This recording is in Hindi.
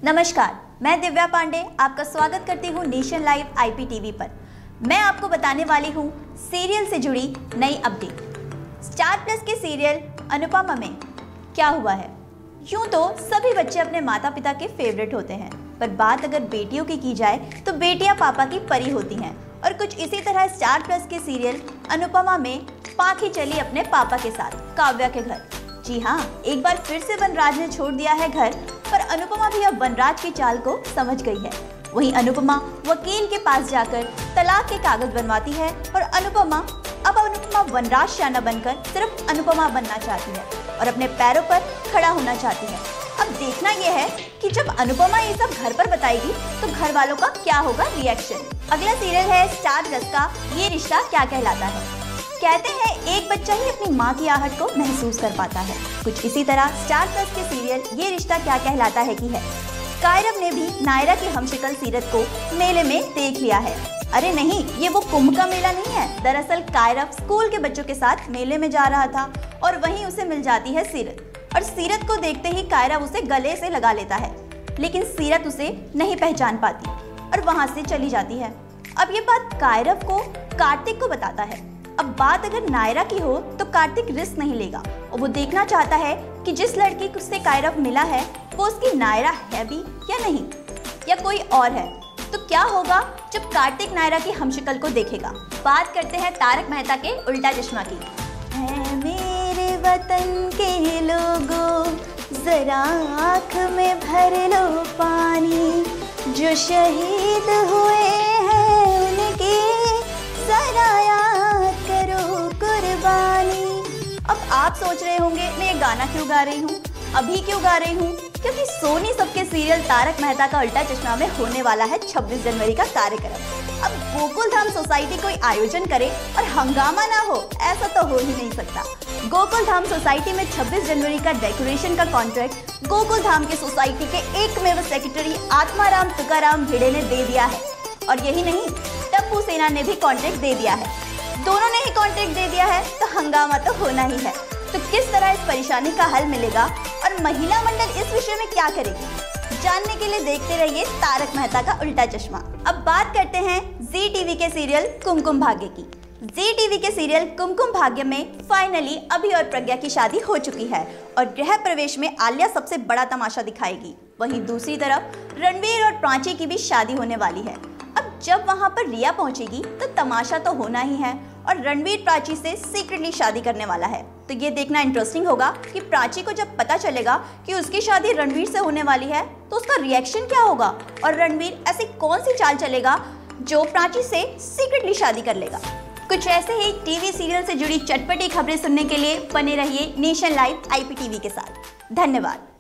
नमस्कार, मैं दिव्या पांडे आपका स्वागत करती हूँ नेशन लाइव IPTV पर। मैं आपको बताने वाली हूँ सीरियल से जुड़ी नई अपडेट। स्टार प्लस के सीरियल अनुपमा में क्या हुआ है। यूं तो सभी बच्चे अपने माता पिता के फेवरेट होते हैं, पर बात अगर बेटियों की जाए तो बेटियां पापा की परी होती हैं। और कुछ इसी तरह स्टार प्लस के सीरियल अनुपमा में पाखी चली अपने पापा के साथ काव्या के घर। जी हाँ, एक बार फिर से वनराज ने छोड़ दिया है घर, पर अनुपमा भी अब वनराज की चाल को समझ गई है। वहीं अनुपमा वकील के पास जाकर तलाक के कागज बनवाती है और अनुपमा वनराज शाना बनकर सिर्फ अनुपमा बनना चाहती है और अपने पैरों पर खड़ा होना चाहती है। अब देखना यह है कि जब अनुपमा ये सब घर पर बताएगी तो घर वालों का क्या होगा रिएक्शन। अगला सीरियल है स्टार प्लस का ये रिश्ता क्या कहलाता है। कहते हैं एक बच्चा ही अपनी माँ की आहट को महसूस कर पाता है। कुछ इसी तरह स्टार प्लस के सीरियल ये रिश्ता क्या कहलाता है की है। कायरव ने भी नायरा की हमशक्ल सीरत को मेले में देख लिया है। अरे नहीं, ये वो कुंभ का मेला नहीं है। दरअसल कायरव स्कूल के बच्चों के साथ मेले में जा रहा था और वहीं उसे मिल जाती है सीरत। और सीरत को देखते ही कायरव उसे गले से लगा लेता है, लेकिन सीरत उसे नहीं पहचान पाती और वहां से चली जाती है। अब ये बात कायरव को कार्तिक को बताता है। अब बात अगर नायरा की हो तो कार्तिक रिस्क नहीं लेगा और वो देखना चाहता है कि जिस लड़की से कायरव मिला है वो उसकी नायरा है भी या नहीं, या कोई और है। तो क्या होगा जब कार्तिक नायरा की हमशक्ल को देखेगा। बात करते हैं तारक मेहता के उल्टा चश्मा की। है मेरे वतन के लोगों, जरा आँख में भर लो पानी, जो शहीद हुए हैं उनकी जरा याद करो कुर्बानी। अब आप सोच रहे होंगे मैं ये गाना क्यों गा रही हूँ, अभी क्यों गा रही हूँ, क्योंकि सोनी सबके सीरियल तारक मेहता का उल्टा चश्मा में होने वाला है 26 जनवरी का कार्यक्रम। अब गोकुल धाम सोसाइटी कोई आयोजन करे और हंगामा ना हो, ऐसा तो हो ही नहीं सकता। गोकुल धाम सोसाइटी में 26 जनवरी का डेकोरेशन का कॉन्ट्रैक्ट गोकुल धाम के सोसाइटी के एकमेव सेक्रेटरी आत्माराम तुकाराम भिड़े ने दे दिया है। और यही नहीं, टप्पू सेना ने भी कॉन्ट्रैक्ट दे दिया है। दोनों ने ही कॉन्ट्रैक्ट दे दिया है तो हंगामा तो होना ही है। तो किस तरह इस परेशानी का हल मिलेगा और महिला मंडल इस विषय में क्या करेगी, जानने के लिए देखते रहिए तारक मेहता का उल्टा चश्मा। अब बात करते हैं जी टीवी के सीरियल कुमकुम भाग्य की। जी टीवी के सीरियल कुमकुम भाग्य में फाइनली अभि और प्रज्ञा की शादी हो चुकी है और गृह प्रवेश में आलिया सबसे बड़ा तमाशा दिखाएगी। वहीं दूसरी तरफ रणवीर और प्राची की भी शादी होने वाली है। अब जब वहां पर रिया पहुंचेगी तो तमाशा तो होना ही है और रणवीर प्राची से सीक्रेटली शादी करने वाला है। तो ये देखना इंटरेस्टिंग होगा कि प्राची को जब पता चलेगा कि उसकी शादी रणवीर से होने वाली है तो उसका रिएक्शन क्या होगा और रणवीर ऐसी कौन सी चाल चलेगा जो प्राची से सीक्रेटली शादी कर लेगा। कुछ ऐसे ही टीवी सीरियल से जुड़ी चटपटी खबरें सुनने के लिए बने रहिए नेशन लाइव IPTV के साथ। धन्यवाद।